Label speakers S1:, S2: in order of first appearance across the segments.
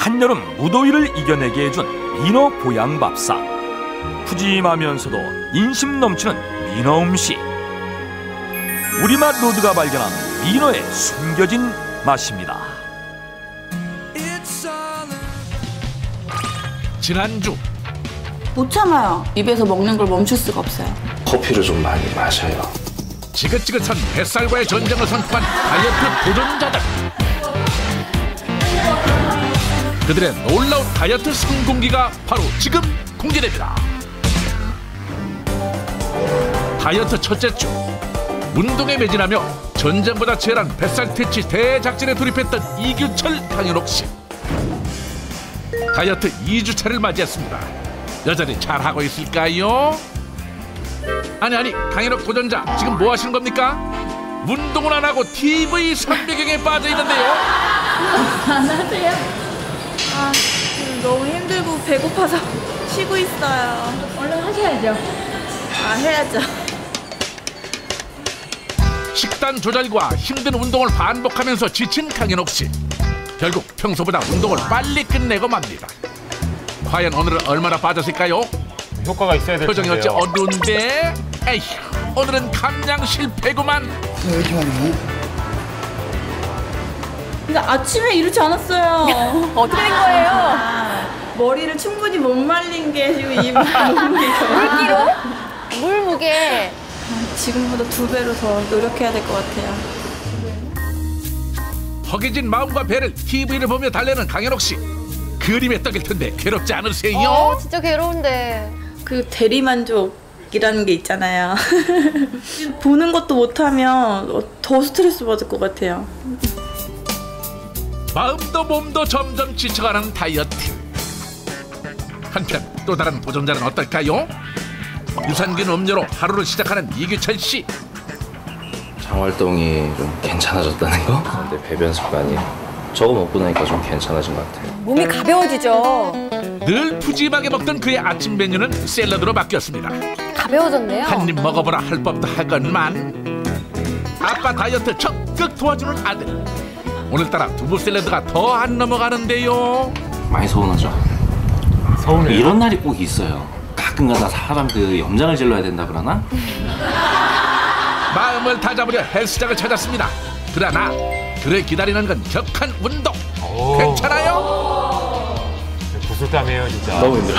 S1: 한여름 무더위를 이겨내게 해준 민어 보양밥상. 푸짐하면서도 인심 넘치는 민어 음식. 우리맛 로드가 발견한 민어의 숨겨진 맛입니다.
S2: 지난주
S3: 못 참아요. 입에서 먹는 걸 멈출 수가 없어요.
S4: 커피를 좀 많이 마셔요.
S2: 지긋지긋한 뱃살과의 전쟁을 선포한 다이어트 도전자들. 그들의 놀라운 다이어트 성공기가 바로 지금 공개됩니다. 다이어트 첫째 주, 운동에 매진하며 전쟁보다 치열한 뱃살 퇴치 대작전에 돌입했던 이규철, 강현옥 씨. 다이어트 2주차를 맞이했습니다. 여전히 잘하고 있을까요? 아니 강현옥 도전자, 지금 뭐 하시는 겁니까? 운동을 안 하고 TV 선배경에 빠져 있는데요.
S3: 안 하세요? 너무 힘들고 배고파서 쉬고 있어요. 얼른 하셔야죠. 해야죠.
S2: 식단 조절과 힘든 운동을 반복하면서 지친 강현옥 씨. 결국 평소보다 운동을 빨리 끝내고 맙니다. 과연 오늘은 얼마나 빠졌을까요?
S5: 효과가 있어야 될 텐데요.
S2: 표정이 어찌 어두운데? 에휴, 오늘은 감량 실패구만.
S6: 왜 이렇게 많이 먹어?
S3: 근데 아침에 이렇지 않았어요.
S7: 어떻게 된 거예요?
S3: 머리를 충분히 못 말린 게 지금 이 물기로?
S7: 물 무게.
S3: 지금보다 2배로 더 노력해야 될 것 같아요.
S2: 허기진 마음과 배를 TV를 보며 달래는 강현옥 씨. 그림의 떡일 텐데 괴롭지 않으세요?
S7: 진짜 괴로운데.
S3: 그 대리만족이라는 게 있잖아요. 보는 것도 못하면 더 스트레스 받을 것 같아요.
S2: 마음도 몸도 점점 지쳐가는 다이어트. 한편 또 다른 도전자는 어떨까요? 유산균 음료로 하루를 시작하는 이규철 씨.
S4: 장 활동이 좀 괜찮아졌다는 거? 근데 배변 습관이 저거 먹고 나니까 좀 괜찮아진 것 같아요.
S7: 몸이 가벼워지죠.
S2: 늘 푸짐하게 먹던 그의 아침 메뉴는 샐러드로 바뀌었습니다.
S7: 가벼워졌네요.
S2: 한 입 먹어보라 할 법도 하건만 아빠 다이어트 적극 도와주는 아들. 오늘따라 두부 샐러드가 더 안 넘어가는데요.
S4: 많이 서운하죠?
S5: 서운해요?
S4: 이런 날이 꼭 있어요. 가끔가다 사람 그 염장을 질러야 된다 그러나?
S2: 마음을 다잡으려 헬스장을 찾았습니다. 그러나 그를 기다리는 건 격한 운동. 괜찮아요?
S5: 구슬땀이에요 진짜.
S4: 너무 힘들어.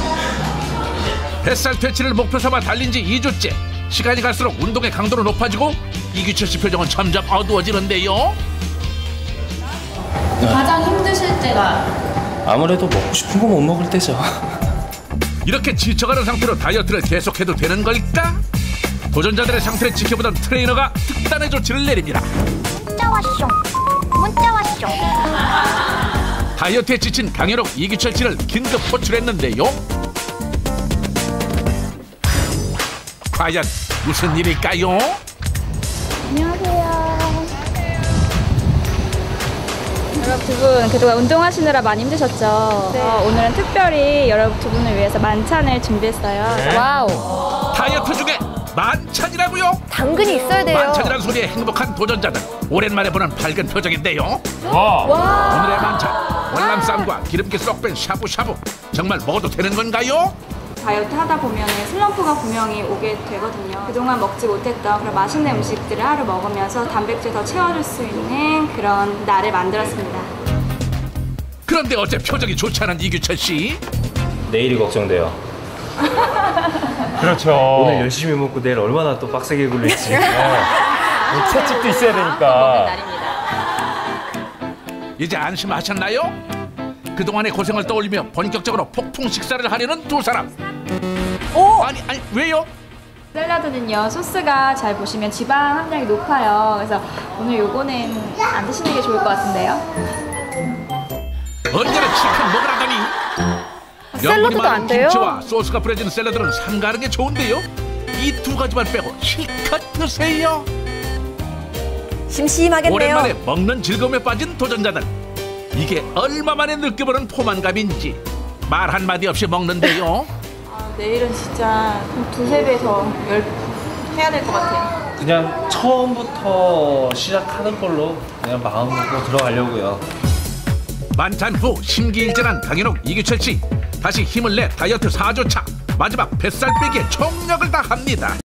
S2: 뱃살 퇴치를 목표 삼아 달린 지 2주째. 시간이 갈수록 운동의 강도는 높아지고 이규철 씨 표정은 점점 어두워지는데요.
S3: 가장 힘드실 때가
S4: 아무래도 먹고 싶은 거 못 먹을 때죠.
S2: 이렇게 지쳐가는 상태로 다이어트를 계속해도 되는 걸까? 도전자들의 상태를 지켜보던 트레이너가 특단의 조치를 내립니다.
S7: 문자 왔쇼. 문자 왔쇼.
S2: 다이어트에 지친 강현옥, 이규철 씨를 긴급 호출했는데요. 과연 무슨 일일까요?
S8: 안녕하세요. 여러분 두 분 그동안 운동하시느라 많이 힘드셨죠?
S7: 네.
S8: 오늘은 특별히 여러분 두 분을 위해서 만찬을 준비했어요.
S5: 네.
S7: 와우.
S2: 다이어트 중에 만찬이라고요?
S7: 당근이 있어야 돼요.
S2: 만찬이라는 소리에 행복한 도전자들. 오랜만에 보는 밝은 표정인데요.
S5: 와.
S2: 오늘의 만찬, 월남쌈과 기름기 쏙 뺀 샤브샤브. 정말 먹어도 되는 건가요?
S8: 다이어트 하다 보면 슬럼프가 분명히 오게 되거든요. 그동안 먹지 못했던 그런 맛있는 음식들을 하루 먹으면서 단백질 더 채워줄 수 있는 그런 날을 만들었습니다.
S2: 그런데 어째 표정이 좋지 않은 이규철 씨?
S4: 내일이 걱정돼요.
S5: 그렇죠.
S4: 오늘 열심히 먹고 내일 얼마나 또 빡세게 굴릴지.
S5: 채찍도 있어야 되니까.
S2: 이제 안심하셨나요? 그동안의 고생을 떠올리며 본격적으로 폭풍 식사를 하려는 두 사람. 아니 왜요?
S8: 샐러드는요, 소스가 잘 보시면 지방 함량이 높아요. 그래서 오늘 요거는 안 드시는 게 좋을 것 같은데요.
S2: 언제나 치킨 먹으라더니
S7: 샐러드도 안 돼요?
S2: 김치와 소스가 뿌려진 샐러드는 삼가는 게 좋은데요. 이 두 가지만 빼고 실컷 드세요.
S7: 심심하겠네요.
S2: 오랜만에 먹는 즐거움에 빠진 도전자들. 이게 얼마만에 느껴보는 포만감인지 말 한마디 없이 먹는데요.
S3: 내일은 진짜 2~3배 더 해야 될 것 같아요.
S4: 그냥 처음부터 시작하는 걸로 그냥 마음 먹고 들어가려고요.
S2: 만찬 후 심기일전한 강현욱 이규철 씨 다시 힘을 내 다이어트 4조차 마지막 뱃살 빼기에 총력을 다합니다.